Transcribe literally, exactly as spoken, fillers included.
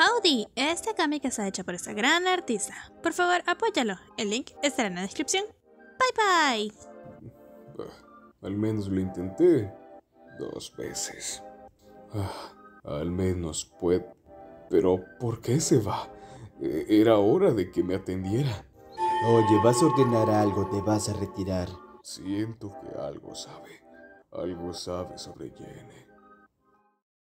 Howdy, este cómic está hecho por esta gran artista. Por favor, apóyalo. El link estará en la descripción. Bye bye. Ah, al menos lo intenté dos veces. Ah, al menos puede. Pero, ¿por qué se va? E- Era hora de que me atendiera. Oye, vas a ordenar algo, te vas a retirar. Siento que algo sabe. Algo sabe sobre Jenny.